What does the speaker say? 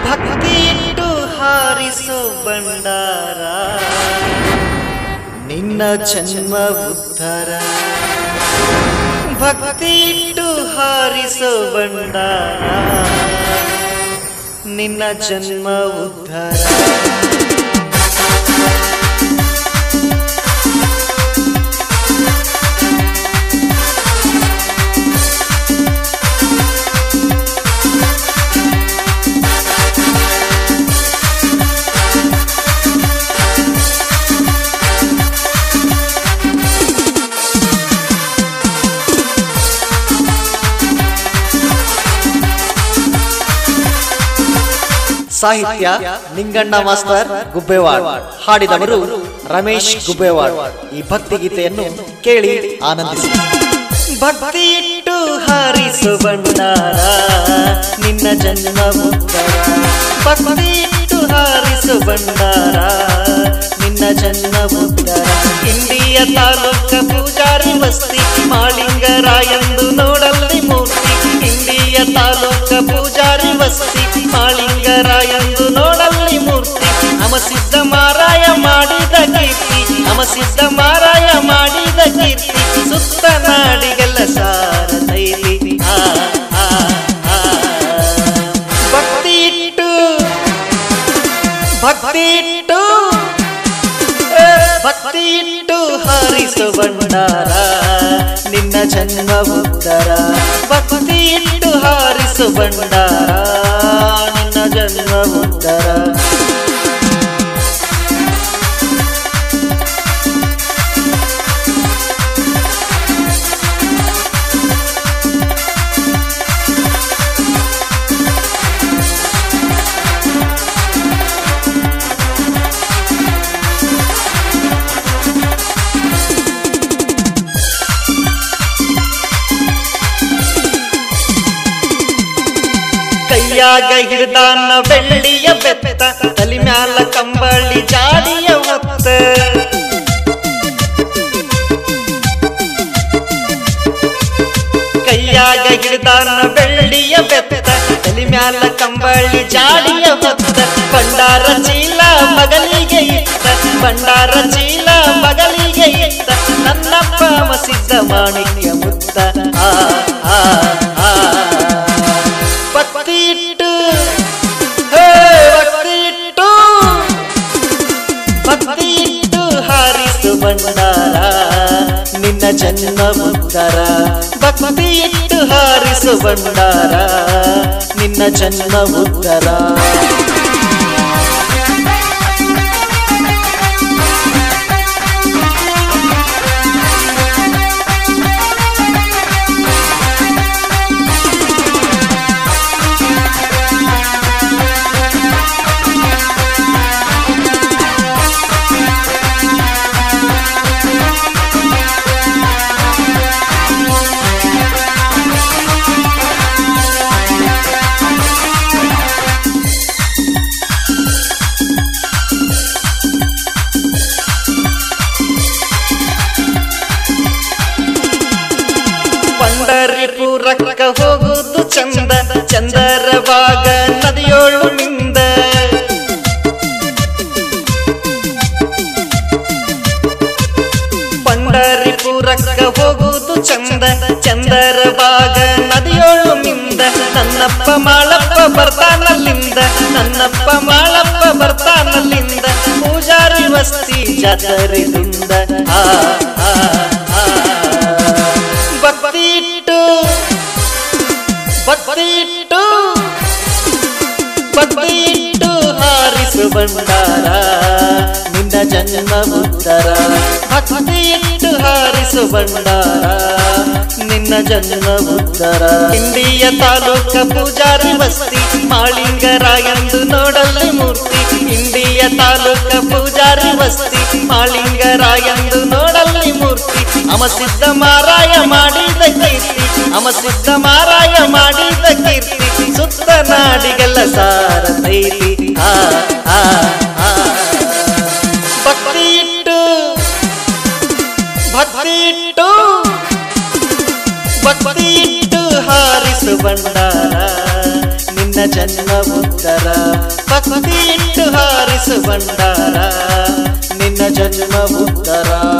ಭಕ್ತಿ ಇಟ್ಟು ಹಾರಿಸೋ ಬಂಡಾರ ನಿನ್ನ ಜನ್ಮ ಉದ್ಧಾರ ಭಕ್ತಿ ಇಟ್ಟು ಹಾರಿಸೋ ಬಂಡಾರ ನಿನ್ನ ಜನ್ಮ ಉದ್ಧಾರ ಸಾಹಿತ್ಯ ನಿಂಗಣ್ಣ ಮಾಸ್ತರ್ ಗುಬ್ಬೇವಾಡ್, ಹಾಡಿದವರು ರಮೇಶ್ ಗುಬ್ಬೇವಾಡ್. ಈ ಭಕ್ತಿ ಗೀತೆಯನ್ನು ಕೇಳಿ ಆನಂದಿಸಿ. ಭಕ್ತಿ ಇಟ್ಟು ಹಾರಿಸು ಬಂಡಾರ ನಿನ್ನ ಜನ್ಮ ಉದ್ಧಾರ ಭಕ್ತಿ ಇಟ್ಟು ಹಾರಿಸು ಬಂಡಾರ ನಿನ್ನ ಜನ್ಮ ಉದ್ಧಾರ ಇಂಡಿಯ ತಾಲೂಕ ಪೂಜಾರಿ ಬಸ್ತಿ ಮಾಳಿಂಗರಾಯಂದು ನೋಡಲ್ಲಿ ಮೂರ್ತಿ ಇಂಡಿಯ ತಾಲೂಕ ಪೂಜಾರಿ ಬಸ್ತಿ ಮಾಳಿಂಗರಾಯಂದು ನೋಡಲ್ಲಿ ಮೂರ್ತಿ ನಮಸಿದ್ದ ಮಾರಾಯ ಮಾಡಿದ ಕೀರ್ತಿ ನಮಸಿದ್ದ ಮಾರಾಯ ಮಾಡಿದ ಕೀರ್ತಿ ಸುತ್ತ ನಾಡಿಗೆಲ್ಲ ಸಾರತೈತಿ ಭಕ್ತಿ ಇಟ್ಟು ಭಕ್ತಿ ಇಟ್ಟು ಭಕ್ತಿ ಇಟ್ಟು ಹಾರಿಸು ಬಂಡಾರ ನಿನ್ನ ಜನ್ಮ ಉದ್ಧಾರ ಭಕ್ತಿ ಇಟ್ಟು ಹಾರಿಸು ಬಂಡಾರ ನಿನ್ನ ಜನ್ಮ ಉದ್ಧಾರ ಕೈಯಾಗ ಹಿಡ್ದಾನ ಬೆಳ್ಳಿಯ ಬೆತ್ತ ತಲಿ ಮ್ಯಾಲ ಕಂಬಳಿ ಜಾಡಿಯ ಹೊತ್ತ ಕೈಯಾಗ ಹಿಡ್ದಾನ ಬೆಳ್ಳಿಯ ಬೆತ್ತ ತಲಿ ಮ್ಯಾಲ ಕಂಬಳಿ ಜಾಡಿಯ ಹೊತ್ತ ಬಂಡಾರ ಚೀಲ ಮಗಲಿಗೆ ಇತ್ತ ಬಂಡಾರ ಚೀಲ ಮಗಲಿಗೆ ಇತ್ತ ನನ್ನಪ್ಪ ಮಸಿದ್ದ ಮಾಣಿಕ್ಯ ಮುತ್ತ ಭಕ್ತಿ ಇಟ್ಟು ಭಕ್ತಿ ಇಟ್ಟು ಭಕ್ತಿ ಇಟ್ಟು ಹಾರಿಸು ಬಂಡಾರ ನಿನ್ನ ಜನ್ಮ ಉದ್ಧಾರ ಭಕ್ತಿ ಇಟ್ಟು ಹಾರಿಸು ಬಂಡಾರ ನಿನ್ನ ಜನ್ಮ ಉದ್ಧಾರ ಪಂಡರಿಪುರಕ್ಕ ಹೋಗುದು ಚಂದ ಚಂದರವಾಗ ನದಿಯೋಳು ಮಿಂದ ಪಂಡರಿಪುರಕ್ಕ ಹೋಗುದು ಚಂದ ಚಂದರವಾಗ ನದಿಯೋಳು ಮಿಂದ ನನ್ನಪ್ಪ ಮಾಳಪ್ಪ ಬರ್ತಾನಲ್ಲಿಂದ ನನ್ನಪ್ಪ ಮಾಳಪ್ಪ ಬರ್ತಾನಲ್ಲಿಂದ ಪೂಜಾರಿ ಬಸ್ತಿ ಜಾತರಿದಿಂದ ಭಕ್ತಿ ಇಟ್ಟು ಭಕ್ತಿ ಇಟ್ಟು ಭಕ್ತಿ ಇಟ್ಟು ಹಾರಿಸು ಬಂಡಾರ ನಿನ್ನ ಜನ್ಮ ಉದ್ಧಾರ ಭಕ್ತಿ ಇಟ್ಟು ಹಾರಿಸು ಬಂಡಾರ ನಿನ್ನ ಜನ್ಮ ಉದ್ಧಾರ ಇಂಡಿಯ ತಾಲೂಕ ಪೂಜಾರಿ ಬಸ್ತಿ ಮಾಳಿಂಗರಾಯಂದು ನೋಡಲ್ಲಿ ಮೂರ್ತಿ ಇಂಡಿಯ ತಾಲೂಕ ಪೂಜಾರಿ ಬಸ್ತಿ ಮಾಳಿಂಗರಾಯಂದು ನೋಡಲ್ಲಿ ಮೂರ್ತಿ ಅಮಸಿದ್ದ ಮಾರಾಯ ಮಾಡಿದ ಕೀರ್ತಿ ಅಮಸಿದ್ದ ಮಾರಾಯ ಮಾಡಿದ ಕೀರ್ತಿ ಸುತ್ತ ನಾಡಿಗೆಲ್ಲ ಸಾರತೈತಿ ಭಕ್ತಿ ಇಟ್ಟು ಭಕ್ತಿ ಇಟ್ಟು ಭಕ್ತಿ ಇಟ್ಟು ಹಾರಿಸು ಬಂಡಾರ ನಿನ್ನ ಜನ್ಮ ಉತ್ತರ ಭಕ್ತಿ ಇಟ್ಟು ಹಾರಿಸು ಭಂಡಾರ ನಿನ್ನ ಜನ್ಮ ಉತ್ತರ